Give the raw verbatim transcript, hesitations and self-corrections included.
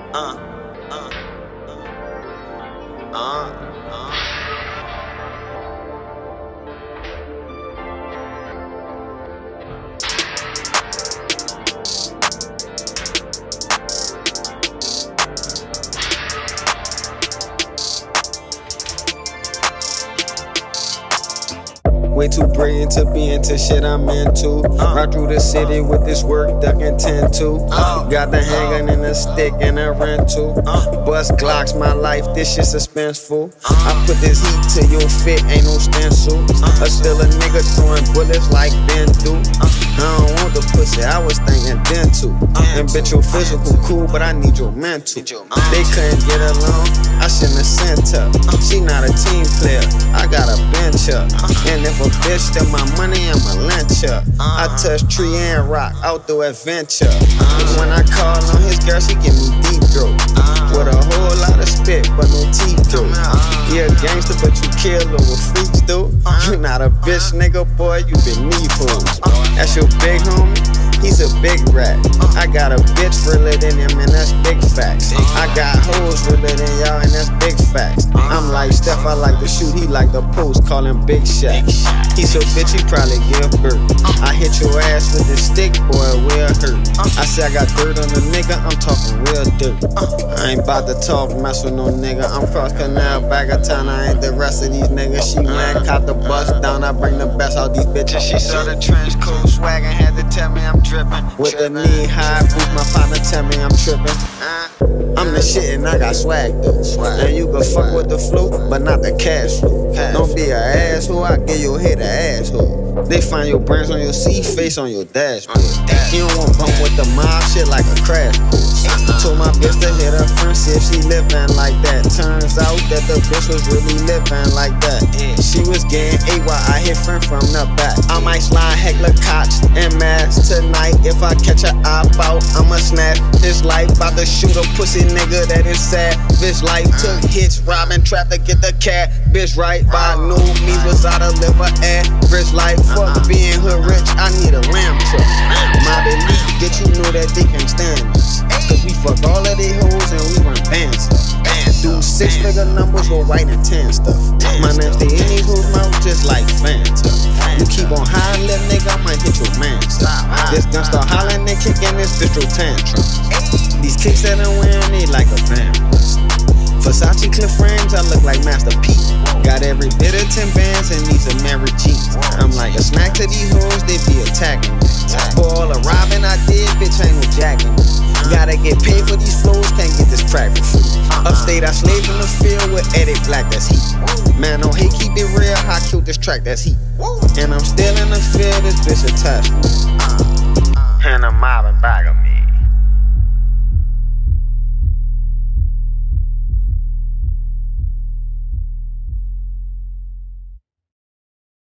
Uh, uh, uh, uh. Way too brilliant to be into shit I'm into. Uh, Ride through the city with this work ducking ten two. Uh, Got the hanging in a stick and a rental. Uh, Bust Glocks, my life, this shit suspenseful. Uh, I put this heat to your fit, ain't no stencil. Uh, I still a nigga throwing bullets like Ben do. Uh, I don't want the pussy, I was thinking dental. Uh, and bitch, your physical cool, but I need your mental. Uh, they couldn't get along, I shouldn't have sent her. She not a team player, I got a bench her. And if a bitch steal my money, I'ma lynch her. I touch tree and rock, outdoor adventure. When I call on his girl, she give me deep throat. With a whole lot of spit, but no teeth though. You a gangster, but you kill over freaks though. You not a bitch, nigga, boy, you beneath hoes. That's your big homie, he's a big rat. I got a bitch realer than him, and that's big facts. I got hoes realer than y'all, and that's big facts. I'm like Steph, I like to shoot, he like the post, call him Big Shaq. He so bitch, he probably give birth. I hit your ass with this stick, boy, it will hurt. I say I got dirt on the nigga, I'm talking real dirt. I ain't about to talk, mess with no nigga. I'm cross canal, back of town, I ain't the rest of these niggas. She went, caught the bus down, I bring the best out these bitches. She saw the trench coat swag and had to tell me I'm tripping. With the knee high boots, my partner tell me I'm tripping. I'm the shit and I got swag though. And you can fuck with the flow, but not the cash flow. Don't be an asshole, I give your head an asshole. They find your brands on your seat, face on your dashboard. You don't want bump with the mob shit like a crash course. Told my bitch to hit her friend, see if she living like that. Turns out that the bitch was really living like that. She was getting ate while I hit friend from the back. I might slide heckler cops and mask tonight. If I catch her op out, I'ma snatch this life. About to shoot a pussy nigga that is sad. Bitch life took hits, robbing, trap to get the cat. Bitch right by no means was out of liver average life. Fuck being hood rich, I need a lamb truck. My belief, bitch, you know that they can't stand us. Cause we fuck all of they hoes and we run bands up. Do six figure numbers with white and tan stuff. My name stay in these hoes' mouth just like Fanta. You keep on hollering, little nigga, I might hit your man stuff. This gun start hollering and kicking this bitch through tantrums. These kicks that I'm wearing, they like a band. Versace clip frames, I look like Master P. Got every bit of ten bands and these are married jeans. I'm like a snack to these hoes, they be attacking me. For all the robbing I did, bitch, ain't no jacking me. Gotta get paid for these flows, can't get this crack for free. Upstate, I slave in the field with Eddie Black, that's heat. Man, don't hate, keep it real, I killed this track, that's heat. And I'm still in the field, this bitch attached me. And I'm mobbing back.